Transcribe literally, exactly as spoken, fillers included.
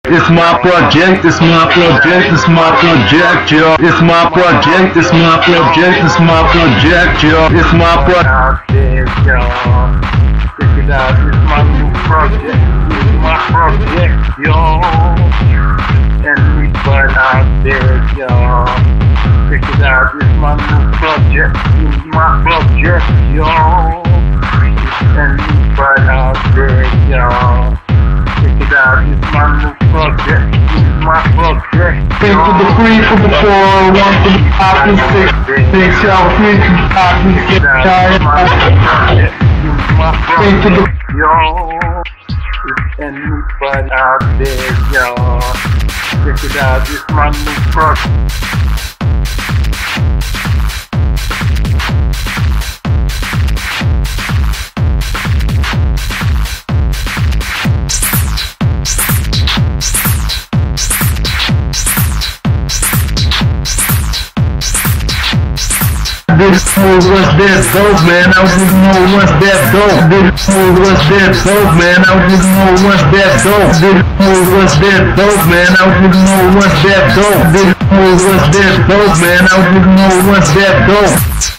It's my project, it's my project, it's my project, yo. It's my project, it's my project, it's my project, yo. It's my project. Out there, yo. Check it out, it's my new project. It's my project, yo. And we burn out there, yo. Check it out, it's my new project. It's my project, yo. And we burn out there, yo. Check it out, it's my new project. It's my project. Three for the three, for the four, one for the five, and six. Six, y'all, three for the five, and six. Three for the yo. And we burn out there, yo. Check it out, it's my new project. This move was that dope, man. I just know what's that dope. This move was that dope, man. I just know what's that dope. This move was that dope, man. I just know what's that dope. This move was that dope, man. I just know what's that dope.